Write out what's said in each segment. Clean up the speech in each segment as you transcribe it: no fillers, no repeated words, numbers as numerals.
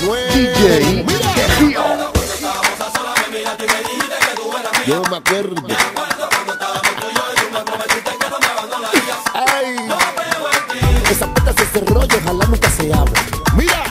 nuevo. DJ Quejío. Yo me acuerdo. Ay, esa puerta se cerró y ojalá nunca se abra. Mira.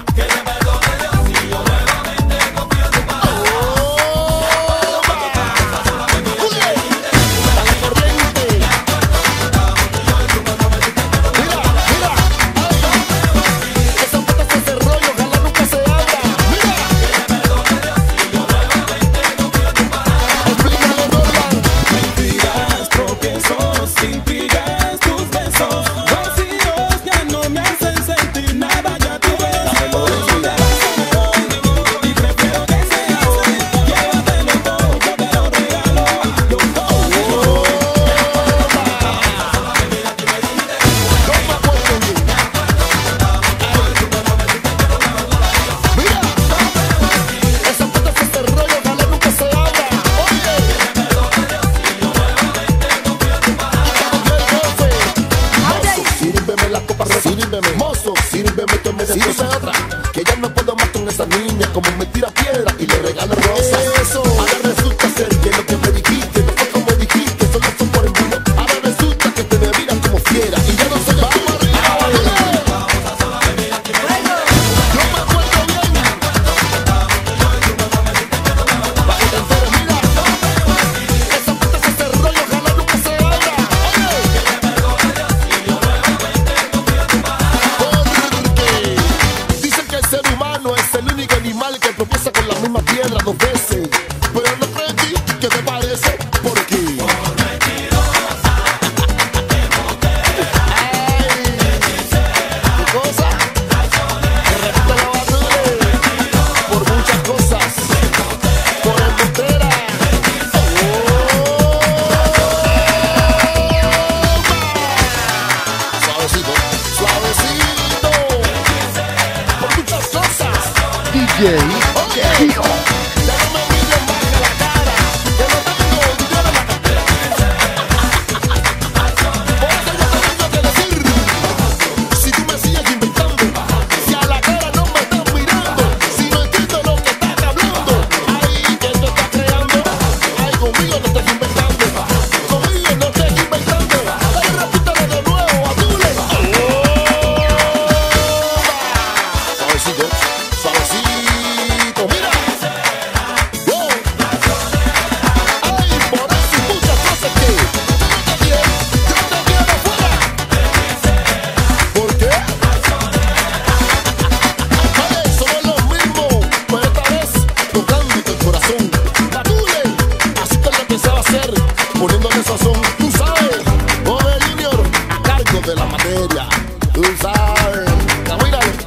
Sírveme, mozo, sírveme que me sirve otra. Que ya no puedo más con esa niña, como me tira piedra y le regalo rosas. Eso, ahora resulta ser que lo que me dijiste no fue como dijiste, solo fue por el mundo. Ahora resulta que te me miras como fiera y ya no soy el tipo arriba. Yo me acuerdo bien. Pa' que te enteres, mira. Esa puerta se cerró y ojalá nunca se abra. Es el único animal que tropieza con la misma piedra dos veces. Pero no creo en ti, ¿qué te parece? ¿Por qué? Ay, ¿qué cosa? Que repita la basura por muchas cosas. Por embustera. Suavecito, suavecito. Por muchas cosas. DJ Quejío. Ya no me mires más a la cara, que no tengo dinero en la cartera. Por eso yo te tengo que decir, si tú me sigues inventando, si a la cara no me estás mirando, si no entiendo lo que estás hablando, ay, que tú estás creando, ay, conmigo no estás inventando, conmigo no estás inventando, ay, repítalo de nuevo, Azule. Suavecito, suavecito, mira. Yo. Ay, por eso y muchas cosas que tú te quieres, yo te quiero fuera. ¿Por qué? Oye, somos los mismos, pero esta vez tocándote el corazón. Azule, así que lo pensaba hacer, poniéndole sazón. Tú sabes, Bobe Junior, a cargo de la materia. Tú sabes, míralo.